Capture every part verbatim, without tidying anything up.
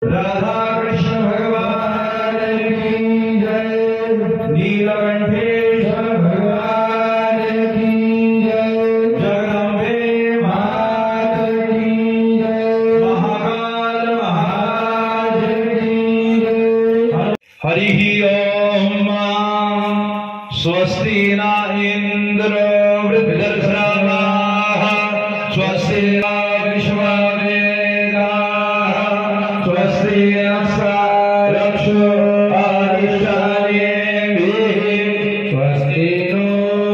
राधा कृष्ण भगवान की जय। नीलकंठेश्वर भगवान की जय। जगदम्बे मात की जय। महाकाल महाराज की जय। हरि ओम। स्वस्ति न इंद्र वृद्धर्षभाः स्वस्ति न विश्ववेदाः स्वस्ति नक्षत्रो अरिष्टानेमिः स्वस्ति नो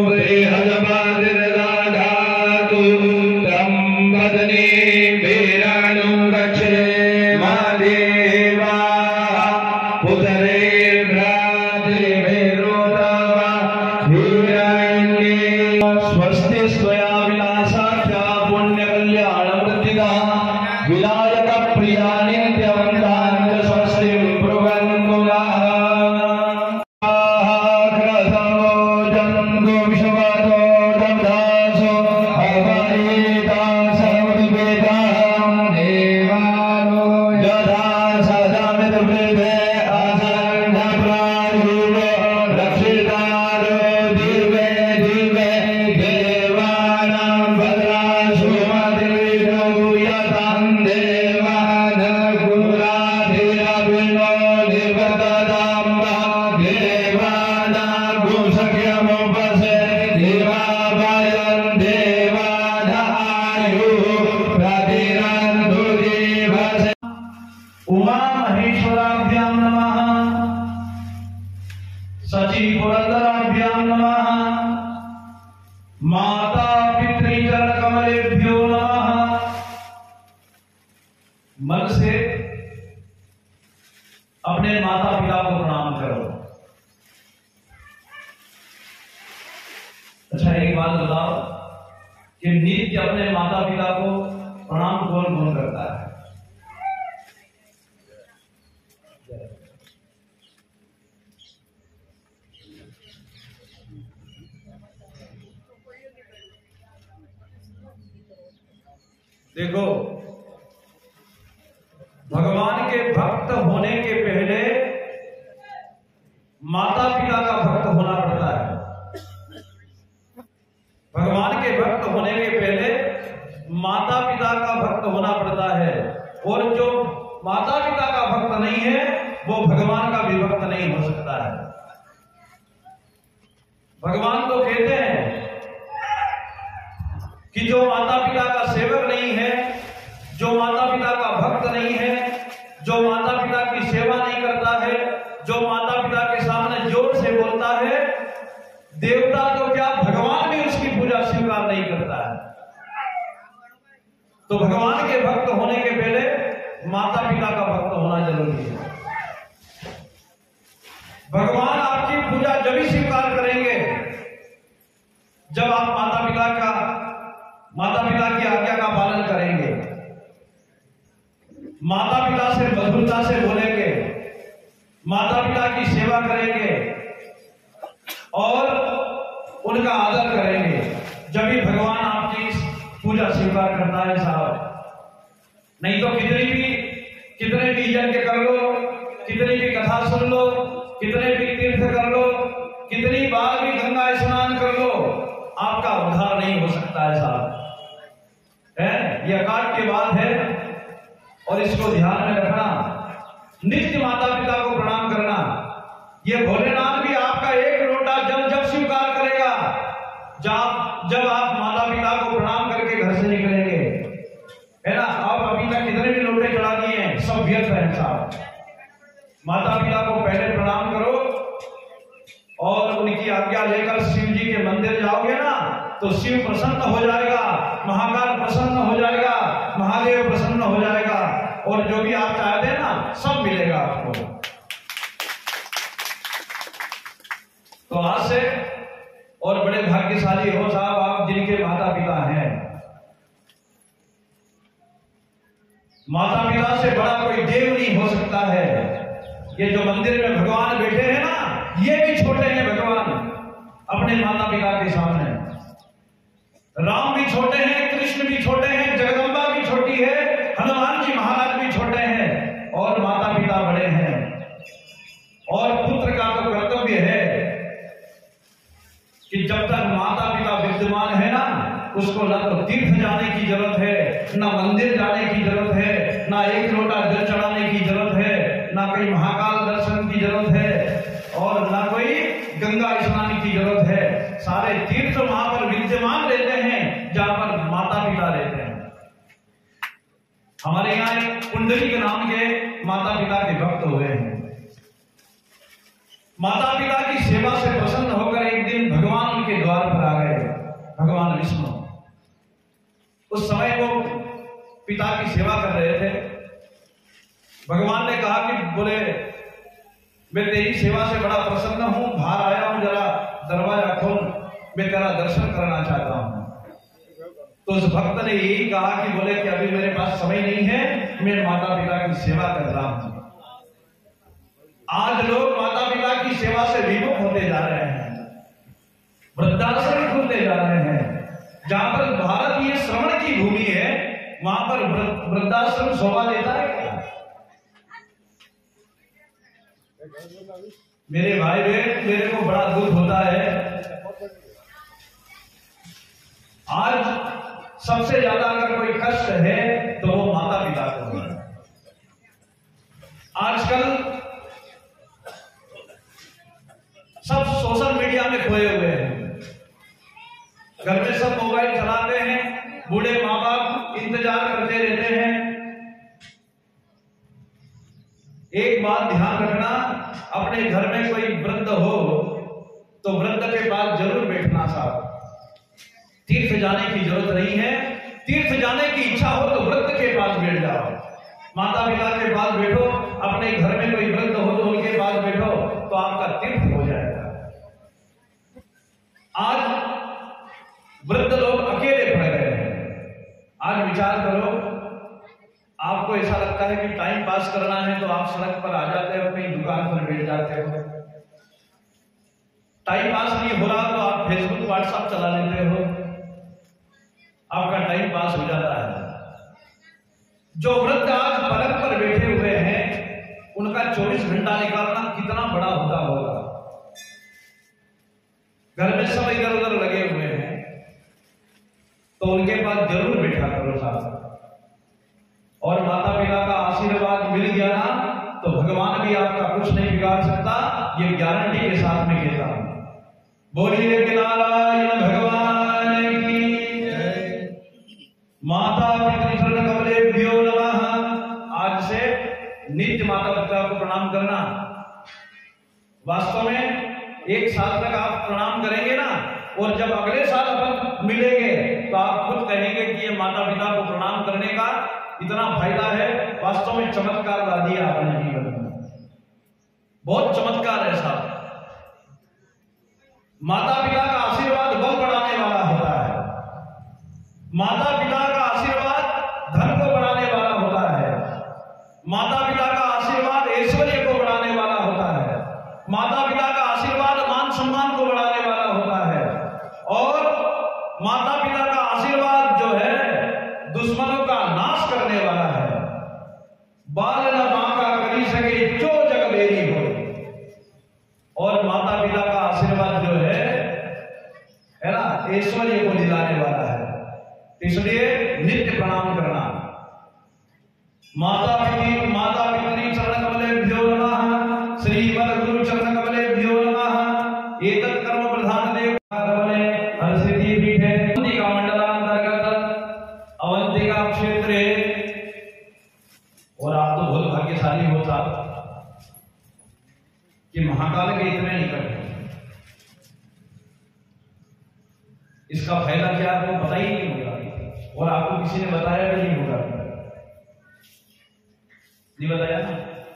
बृहस्पतिर्दधातु तं वदने वीराणुं रक्षेमा देवाः पुतरेर्भ्रातृभिर्नोतमः स्वस्ति स्वया विनाशाख्या पुण्य कल्याण वृद्धिदा विनायक प्रिया नित्यवन्दान् स्वस्ति ब्रुवन्तु नः। क्रतमो जन्तु विश्वतो दग्धासो अवनीता सर्ववेदाः देवानो यथा सदामितवृद्धे असन्नप्रायुः रक्षितारो दिवे दिवे देवानां भद्रासु मतिर्विष्णु यतां देवान् कुलाधिरभिनो निवर्ततां देवानां गुसख्यमुपसे देवाभयं देवानायुः प्रतिरन्तु दिवसे। उमा महेश्वराभ्यां नमः। सची पुरंदराभ्यां नमः। माता पितृचरण कमलेभ्यो नमः। मन से अपने माता पिता को प्रणाम करो। अच्छा एक बात बताओ कि नित्य अपने माता पिता को प्रणाम कौन कौन करता है? देखो, भगवान के भक्त होने के पहले माता पिता का भक्त होना पड़ता है। भगवान के भक्त होने के पहले माता पिता का भक्त होना पड़ता है। और जो माता पिता का भक्त नहीं है वो भगवान का भी भक्त नहीं हो सकता है। भगवान तो कहते हैं कि जो माता पिता का सेवक नहीं है, जो माता पिता का भक्त नहीं है, जो माता पिता की सेवा नहीं करता है, जो माता पिता के सामने जोर से बोलता है, देवता तो क्या भगवान भी उसकी पूजा स्वीकार नहीं करता है। तो भगवान के भक्त होने के पहले माता पिता का भक्त होना जरूरी है। भगवान आपकी पूजा जब ही स्वीकार करेंगे जब आप माता पिता का माता पिता की आज्ञा का पालन करेंगे, माता पिता से मधुरता से बोलेंगे, माता पिता की सेवा करेंगे और उनका आदर करेंगे, जब भी भगवान आपकी पूजा स्वीकार करता है साहब। नहीं तो कितनी भी कितने भी यज्ञ कर लो, कितनी भी कथा सुन लो, कितने भी तीर्थ कर लो, कितनी बार भी गंगा स्नान कर लो, आपका उद्धार नहीं हो सकता है साहब। है ये अकाल की बात है और इसको ध्यान में रखना। नित्य माता पिता को प्रणाम करना। ये भोलेनाथ भी आपका एक लोटा जल जब स्वीकार करेगा जब जब आप माता पिता को प्रणाम करके घर से निकलेंगे, है ना। आप अभी तक कितने भी लोटे चढ़ा दिए हैं, सब व्यर्थ है साहब। माता पिता को पहले प्रणाम करो और उनकी आज्ञा लेकर शिव जी के मंदिर जाओगे ना तो शिव प्रसन्न हो जाएगा, महाकाल प्रसन्न हो जाएगा, महादेव प्रसन्न हो जाएगा और जो भी आप चाहते हैं ना सब मिलेगा आपको। तो आज से और बड़े भाग्यशाली हो साहब आप जिनके माता पिता हैं। माता पिता से बड़ा कोई देव नहीं हो सकता है। ये जो मंदिर में भगवान बैठे हैं ना, ये भी छोटे हैं भगवान अपने माता पिता के सामने। राम भी छोटे हैं, कृष्ण भी छोटे हैं, जगदम्बा भी छोटी है, हनुमान जी महाराज भी छोटे हैं और जल चढ़ाने की जरूरत है, ना कोई महाकाल दर्शन की जरूरत है, और ना कोई गंगा स्नान की जरूरत है। सारे तीर्थ वहां पर विद्यमान रहते हैं जहां पर माता पिता रहते हैं। हमारे यहाँ एक कुंडली के नाम के माता पिता के भक्त हुए हैं। माता पिता की सेवा से प्रसन्न होकर एक दिन भगवान उनके द्वार पर आ गए, भगवान विष्णु। उस समय वो पिता की सेवा कर रहे थे। भगवान ने कहा कि बोले मैं तेरी सेवा से बड़ा प्रसन्न हूं, बाहर आया हूं, जरा दरवाजा खोल, मैं तेरा दर्शन करना चाहता हूं। तो उस भक्त ने यही कहा कि बोले कि अभी मेरे पास समय नहीं है, मैं माता पिता की सेवा कर रहा हूं। आज लोग माता पिता की सेवा से विमुख होते जा रहे हैं, वृद्धाश्रम खुलते जा रहे हैं। जहां पर भारत ये श्रवण की भूमि है, वहां पर वृद्धाश्रम शोभा देता है क्या? मेरे भाई बहन, मेरे को बड़ा दुख होता है। आज सबसे ज्यादा अगर कोई कष्ट है तो वो माता पिता को है। आजकल सब सोशल मीडिया में खोए हुए हैं। घर में सब मोबाइल चलाते हैं, बूढ़े माँ बाप इंतजार करते रहते हैं। एक बात ध्यान रखना, अपने घर में कोई वृद्ध हो तो वृद्ध के पास जरूर बैठना साहब। तीर्थ जाने की जरूरत नहीं है। तीर्थ जाने की इच्छा हो तो वृद्ध के पास बैठ जाओ, माता पिता के पास बैठो। अपने घर में कोई वृद्ध हो तो उनके पास बैठो, तो आपका तीर्थ हो जाएगा। आज वृद्ध लोग अकेले पड़ गए हैं। आज विचार करो, आपको ऐसा लगता है कि टाइम पास करना है तो आप सड़क पर आ जाते हो, कहीं दुकान पर बैठ जाते हो। टाइम पास नहीं हो रहा तो आप फेसबुक व्हाट्सएप चला लेते हो, आपका टाइम पास हो जाता है। जो वृद्ध आज पलंग पर बैठे हुए हैं, उनका चौबीस घंटा निकालना कितना बड़ा होता होगा। घर में सब इधर उधर लगे हुए हैं, तो उनके पास जरूर बैठा करो साथ। और माता पिता का आशीर्वाद मिल गया ना तो भगवान भी आपका कुछ नहीं बिगाड़ सकता, ये गारंटी के साथ में कहता हूं। बोलिए नारायण भगवान की जय। माता पितृ कमलेभ्यो नमः। आज से नित्य माता पिता को प्रणाम करना। वास्तव में एक साल तक आप प्रणाम करेंगे ना, और जब अगले साल अपन मिलेंगे तो आप खुद कहेंगे कि ये माता पिता को प्रणाम करने का इतना फायदा है। वास्तव में चमत्कार ला दिया आपने जीवन में, बहुत चमत्कार है साहब। माता पिता का आशीर्वाद बल बढ़ाने वाला होता है। माता पिता का आशीर्वाद धन को बढ़ाने वाला होता है। माता पिता का आशीर्वाद ऐश्वर्य को बढ़ाने वाला होता है। माता पिता का आशीर्वाद मान सम्मान को बढ़ाने वाला होता है। और माता पिता का आशीर्वाद जो है दुश्मनों का नाश करने वाला है। बाल न मां का करी सके जो जग मेरी हो। और माता पिता का आशीर्वाद जो है है ना, ऐश्वर्य को दिलाने वाला है। इसलिए नित्य प्रणाम करना। माता पिता माता पितरी चरण कमलेभ्यो नमः। श्रीमद गुरु चरण कमलेभ्यो नमः। एतत् कर्म प्रधान देव कमले हरसिद्धि पीठे अवंतिका मंडलांतर्गत अवंतिका क्षेत्रे। और आप तो बहुत भाग्यशाली हो साहब कि महाकाल के इतने निकट है। इसका फायदा क्या आपको पता ही नहीं होगा, और आपको किसी ने बताया भी नहीं होगा। नहीं बताया ना?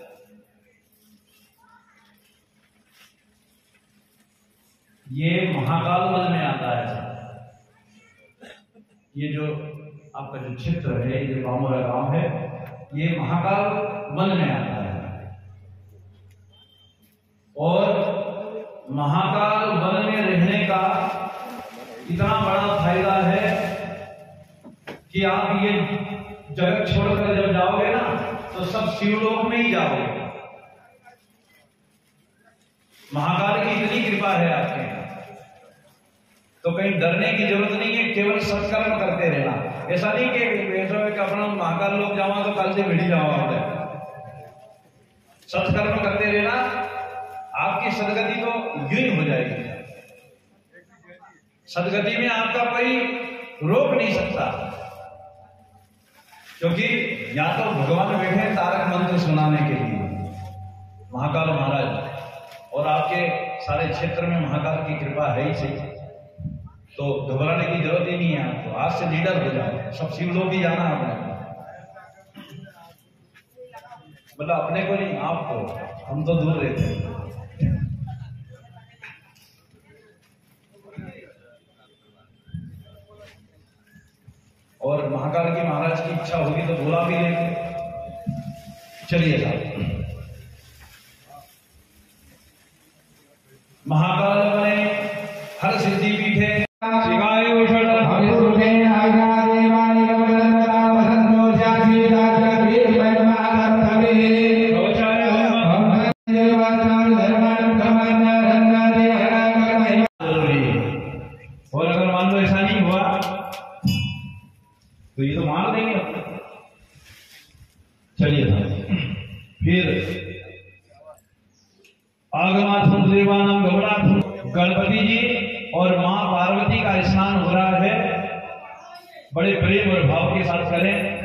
ये महाकाल वन में आता है। ये जो आपका जो क्षेत्र है, ये बामोरा गांव है, ये महाकाल वन में आता है। और महाकाल वन में रहने का इतना बड़ा फायदा है कि आप ये जगत छोड़कर जब जाओगे ना तो सब शिवलोक में ही जाओगे। महाकाल की इतनी कृपा है आपके, तो कहीं डरने की जरूरत नहीं है। केवल सत्कर्म करते रहना। ऐसा नहीं कि ऐसा है कि अपना महाकाल लोग जावा तो कल से भिड़ी जावा होता है, सत्कर्म करते रहना, आपकी सदगति तो यूं ही हो जाएगी। सदगति में आपका कोई रोक नहीं सकता, क्योंकि या तो भगवान बैठे तारक मंत्र सुनाने के लिए, महाकाल महाराज, और आपके सारे क्षेत्र में महाकाल की कृपा है ही सही, तो घबराने की जरूरत ही नहीं है आपको। आज से लीडर हो जाओ, सब शिवलोक ही जाना आपने, मतलब अपने को नहीं, आपको। हम तो दूर रहते हैं। और महाकाल की महाराज की इच्छा होगी तो बुला भी लेंगे। चलिए साहब, महाकाल बने हर सिद्धि पीठे शिवाय उषण भविष्य आज्ञा और अगर मान लो ऐसा नहीं हुआ तो ये तो मान देंगे। चलिए फिर आगमार्थम देवानम गमनार्थम, गणपति जी और मां पार्वती का स्नान हो रहा है, बड़े प्रेम और भाव के साथ करें।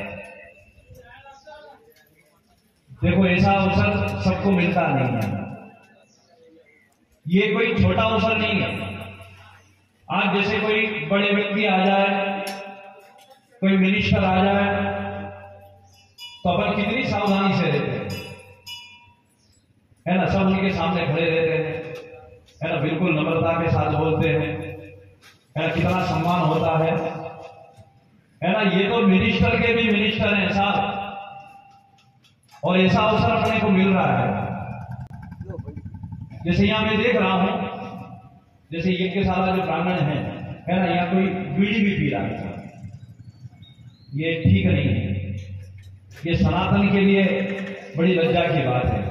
देखो ऐसा अवसर सबको मिलता नहीं है, ये कोई छोटा अवसर नहीं है। आज जैसे कोई बड़े व्यक्ति आ जाए, कोई मिनिस्टर आ जाए, तो अपन कितनी सावधानी से रहते हैं, है ना। सब उनके सामने खड़े रहते हैं, है ना, बिल्कुल नम्रता के साथ बोलते हैं, है ना, कितना सम्मान होता है, है ना। ये तो मिनिस्टर के भी मिनिस्टर हैं साहब, और ऐसा अवसर अपने को मिल रहा है। जैसे यहां मैं देख रहा हूं, जैसे यज्ञशाला जो प्रांगण है, है ना, यहाँ कोई बीड़ी भी पी रहा है, ये ठीक नहीं है। ये सनातन के लिए बड़ी लज्जा की बात है।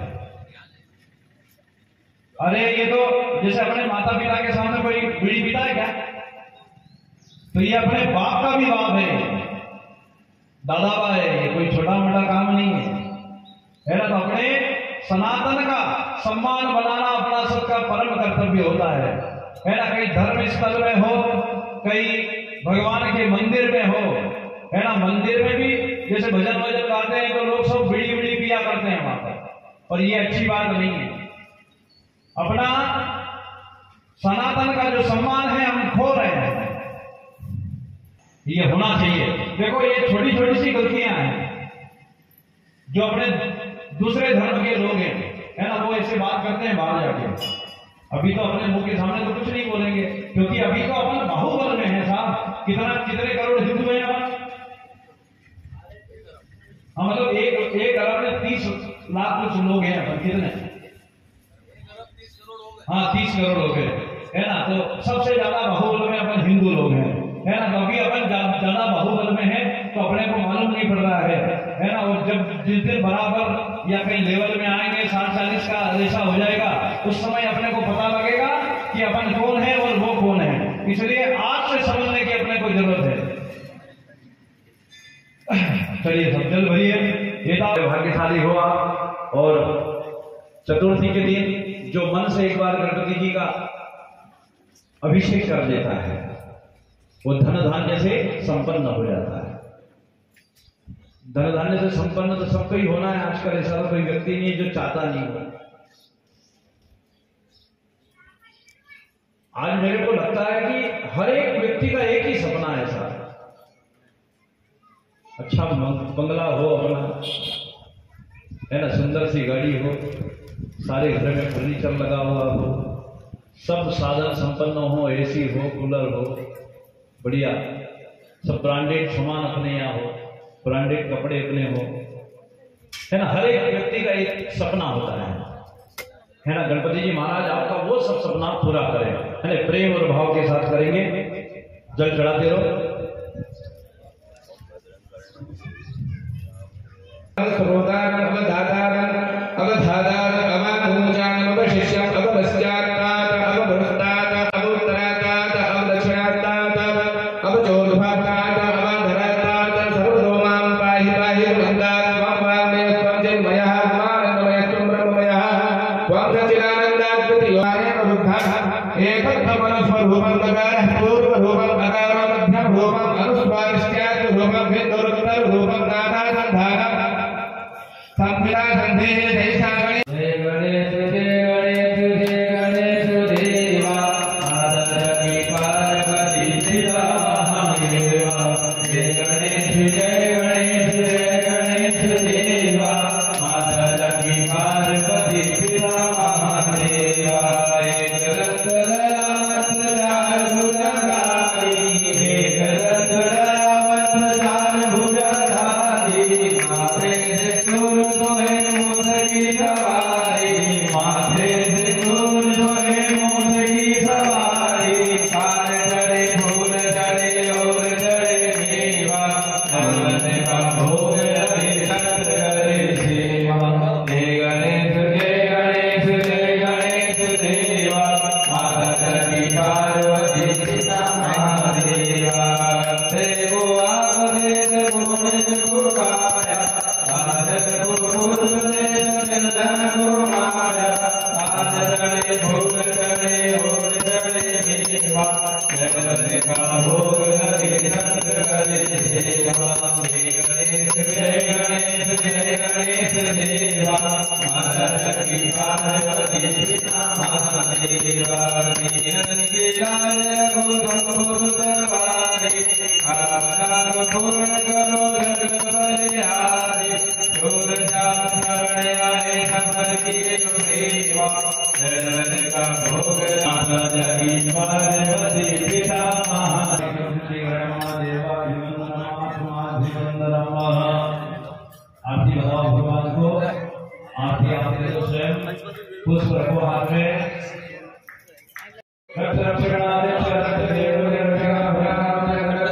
अरे ये तो जैसे अपने माता पिता के सामने कोई बीड़ी पीता है क्या, तो ये अपने बाप का भी बाप है, दादा बा है, ये कोई छोटा मोटा काम नहीं है, है ना। तो अपने सनातन का सम्मान बनाना अपना सबका परम कर्तव्य होता है, है ना। कहीं धर्म स्थल में हो, कहीं भगवान के मंदिर में हो, है ना, मंदिर में भी जैसे भजन भजन गाते हैं तो लोग सब बीड़ी बीड़ी पिया करते हैं वहां पर, और ये अच्छी बात नहीं है। अपना सनातन का जो सम्मान है हम खो रहे हैं, ये होना चाहिए। देखो ये छोटी छोटी सी गलतियां हैं जो अपने दूसरे धर्म के लोग हैं, है ना, वो ऐसे बात करते हैं बाहर जाके। अभी तो अपने मुंह के सामने तो कुछ नहीं बोलेंगे, क्योंकि अभी तो अपन बाहुबल में है साहब। कितना कितने करोड़ हिंदू हैं अपन, हम मतलब एक एक अरब में तीस लाख कुछ लोग हैं अपन, कितने, हाँ तीस करोड़ हो गए, है ना। तो सबसे ज्यादा बाहुबल में अपन हिंदू लोग हैं, है ना। तो अभी अपन ज्यादा बाहुबल में है तो अपने को मालूम नहीं पड़ रहा है, है ना। और जब जिस दिन बराबर या कहीं लेवल में आएंगे, साठ चालीस का ऐसा हो जाएगा, उस समय अपने को पता लगेगा कि अपन कौन है और वो कौन है। इसलिए आज से समझने की अपने को जरूरत है। चलिए सब जल भरिए, भाग्यशाली हुआ। और चतुर्थी के दिन जो मन से एक बार गणपति जी का अभिषेक कर लेता है, वो धन धान्य से संपन्न हो जाता है। धन धान्य से संपन्न तो सबको ही होना है आजकल, ऐसा तो कोई व्यक्ति नहीं जो चाहता नहीं हो। आज मेरे को लगता है कि हर एक व्यक्ति का एक ही सपना है सर, अच्छा बंगला हो अपना, है ना, सुंदर सी गाड़ी हो, सारे घर में फर्नीचर लगा हुआ हो, सब साधन संपन्न हो, एसी हो, कूलर हो, बढ़िया सब ब्रांडेड सामान अपने यहाँ हो, ब्रांडेड कपड़े अपने हो, है ना। हर एक व्यक्ति का एक सपना होता है, है ना। गणपति जी महाराज आपका वो सब सपना पूरा करें, है ना। प्रेम और भाव के साथ करेंगे, जल चढ़ाते रहो। सर्वदानम अवधातारम अवधातारम अवधूजानम अवशिष्यम अववस्यात्तात अवभ्रष्टात् अवोत्तरात्तात अवदक्षिणात्तात अवचोर्ध्वात्तात अवधरात्तात सर्वतो मां पाहि पाहि वन्दात् त्वं वाङ्मय त्वं चिन्मयः त्वानन्दमय त्वं ब्रह्म एकत्वमनुस्वरूपं नकारः पूर्वरूपं नकारः मध्यमरूपं अनुस्वारिष्ट्यादिरूपं विद्युरुत्तररूपं नानासन्धानं संविदा सन्धेः देशागणे जय गणेश जय गणेश जय गणेश देवा माता पार्वती शिवा महादेवा जय गणेश जय गणेश जय गणेश देवा माता पार्वती शिवा महादेवा आरती बताओ भगवान को। आरती आपने तो स्वयं पुष्प रखो हाथ में। रक्ष रक्षणादे शरणादे देव रक्षणा भगवान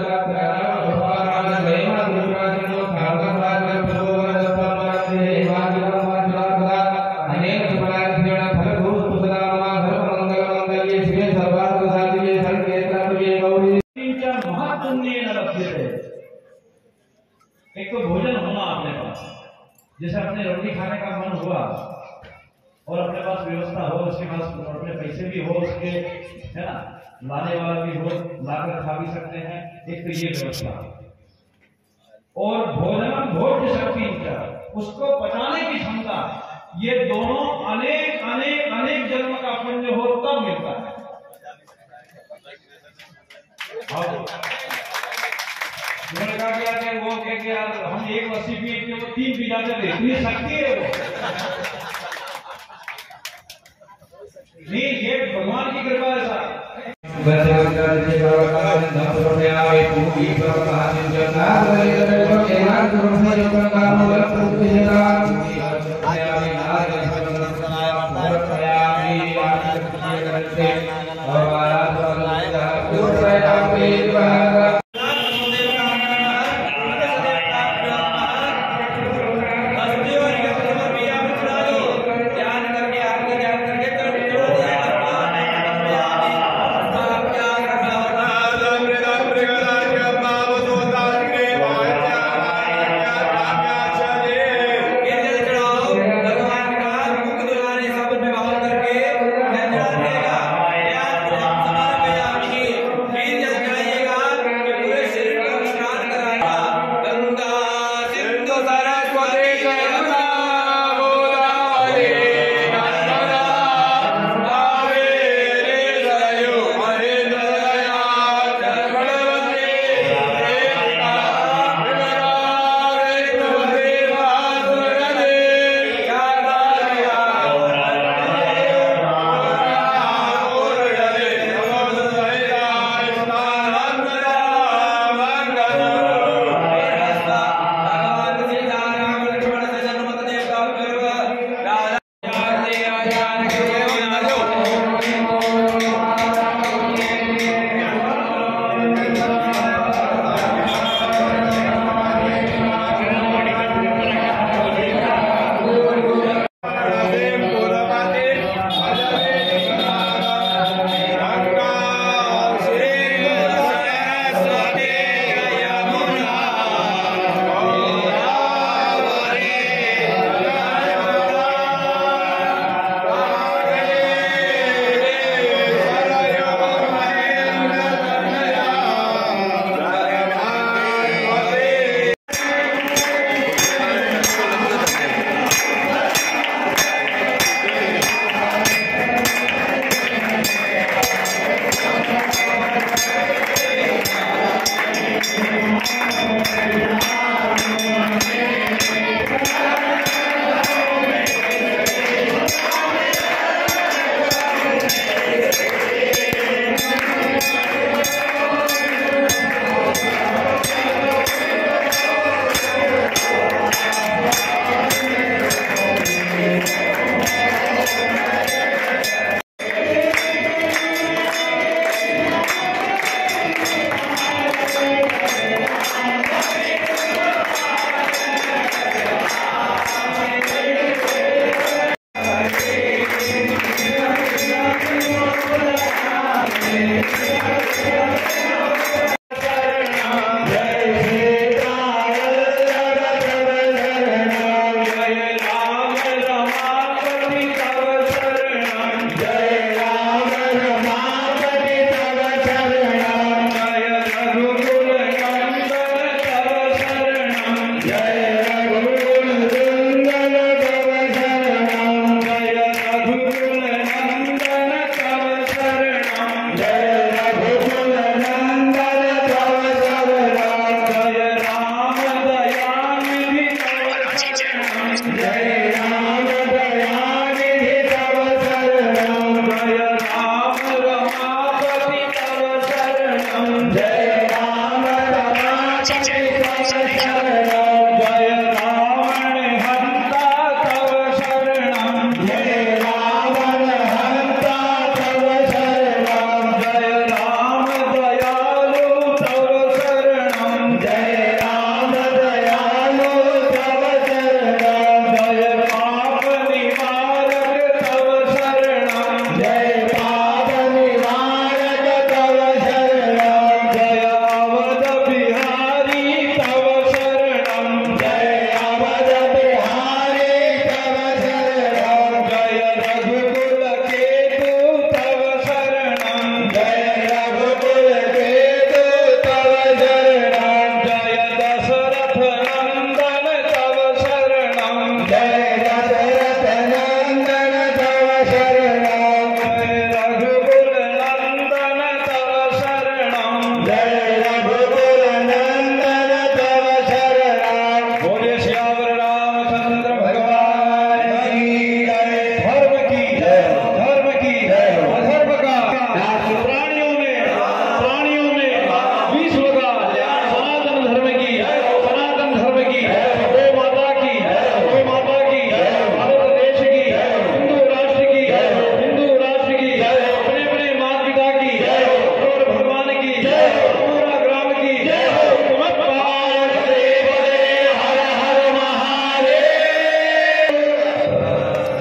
एक तो भोजन होना अपने पास, जैसे अपने रोटी खाने का मन हुआ और अपने पास व्यवस्था हो, उसके पास अपने पैसे भी हो, उसके है ना लाने वाला भी हो, लाकर खा भी सकते हैं। एक तो ये व्यवस्था और भोजन भोज्य शक्ति उसको पचाने की क्षमता, ये दोनों अनेक अनेक अनेक जन्म का पुण्य हो तब मिलता है। उन्होंने कहा कि यार वो कह के यार हम एक लस्सी पीते हैं तो तीन पी जाते थे, इतनी शक्ति है वो। नहीं, ये भगवान की कृपा है साहब।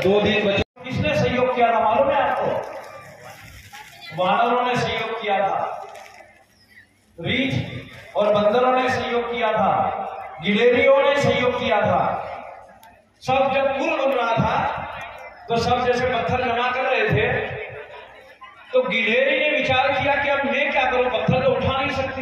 दो दिन बचे। किसने सहयोग किया था मालूम है आपको? वानरों ने सहयोग किया था, रीछ और बंदरों ने सहयोग किया था, गिलहरियों ने सहयोग किया था। सब जब पुल बन रहा था तो सब जैसे पत्थर जमा कर रहे थे, तो गिलहरी ने विचार किया कि अब मैं क्या करूं, पत्थर तो उठा नहीं सकती,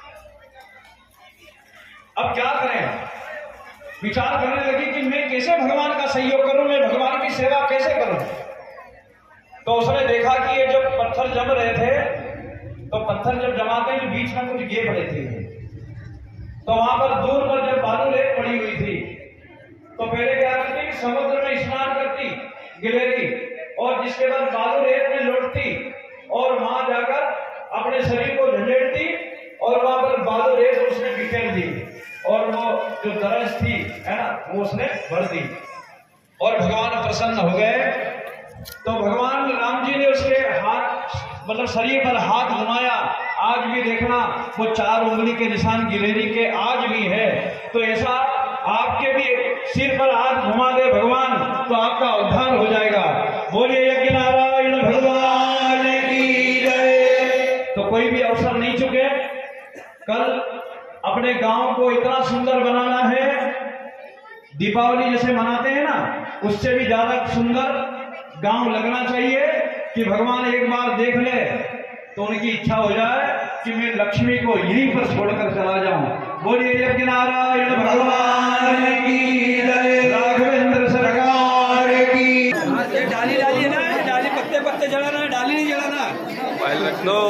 अब क्या करें। विचार करने लगी कि मैं कैसे भगवान का सहयोग करूं, मैं भगवान की सेवा कैसे करूं। तो उसने देखा कि ये जब पत्थर जम रहे थे, तो पत्थर जब जमाते हैं बीच में कुछ गेप रहती है, तो वहां पर दूर पर जब बालू रेत पड़ी हुई थी, तो पहले क्या करती, समुद्र में स्नान करती गिलहरी, और जिसके बाद बालू रेत में लौटती और वहां जाकर अपने शरीर को झंझेड़ती और वहां पर बालू रेत उसने बिखेर दी, और वो जो तरस थी है ना वो उसने भर दी, और भगवान प्रसन्न हो गए। तो भगवान राम जी ने उसके हाथ मतलब शरीर पर हाथ घुमाया। आज भी देखना वो चार उंगली के निशान गिलहरी के आज भी है। तो ऐसा आपके भी सिर पर हाथ घुमा दे भगवान तो आपका उद्धार हो जाएगा। बोलिए यज्ञ नारायण भगवान की जय। तो कोई भी अवसर नहीं चुके। कल अपने गांव को इतना सुंदर बनाना है, दीपावली जैसे मनाते हैं ना, उससे भी ज्यादा सुंदर गांव लगना चाहिए कि भगवान एक बार देख ले तो उनकी इच्छा हो जाए कि मैं लक्ष्मी को यहीं पर छोड़कर चला जाऊं। बोलिए यज्ञ नारायण भगवान की जय, राघवेंद्र सरकार की। डाली डाली है ना, डाली पत्ते पत्ते जलाना है, डाली नहीं जलाना। रख लो।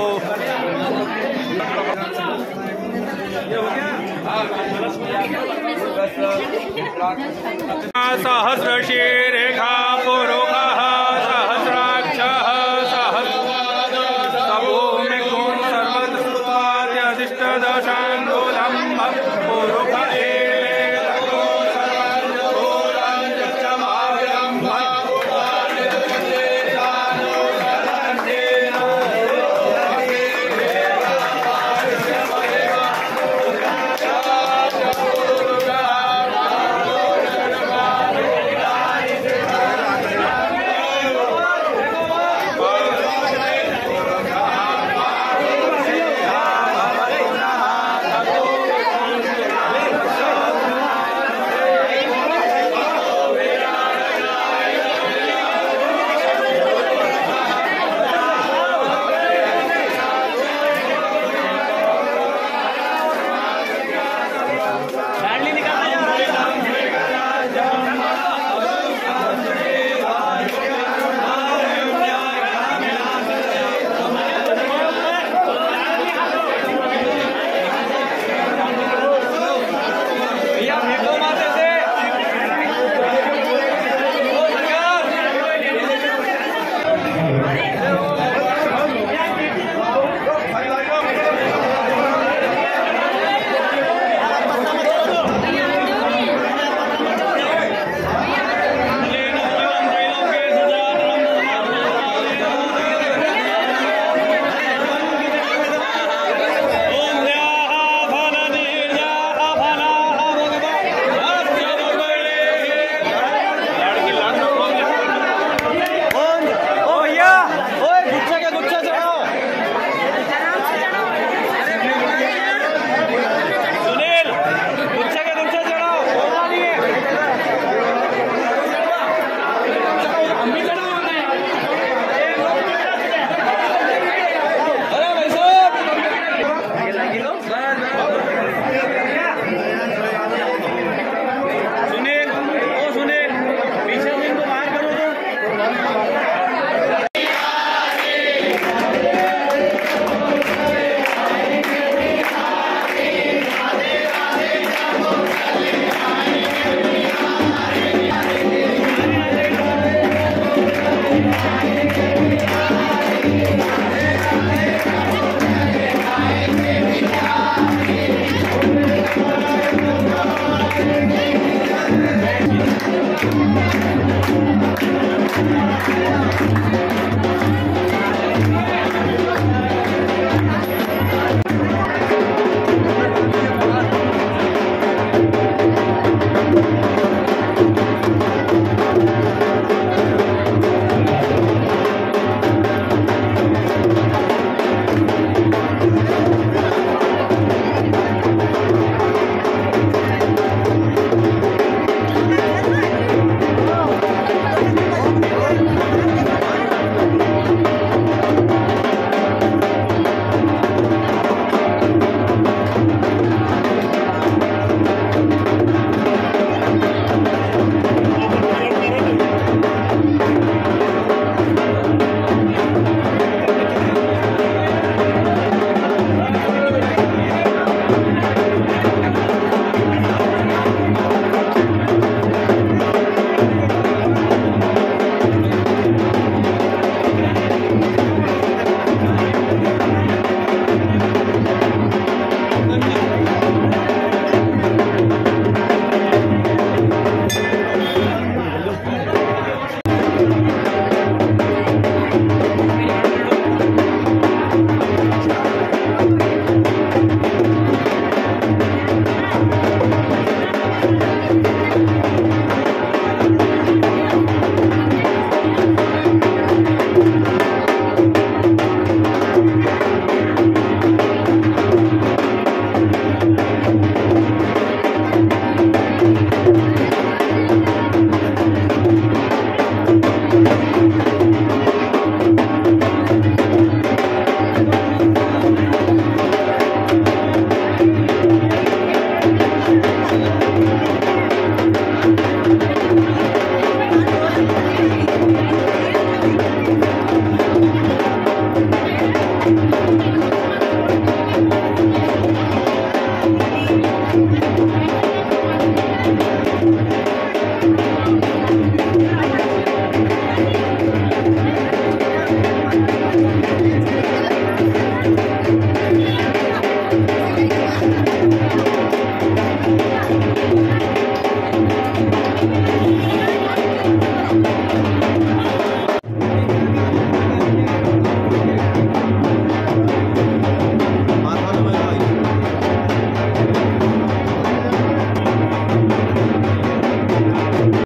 ये हो गया। सहस्र शीर्षा पुरुषः सहस्राक्षः सहस्रभूमि गुण सर्वतस्वाद्यधिष्ठ दशांगुलम् पुरुष एवेदको सर्वं चक्षमाव्यं Thank you.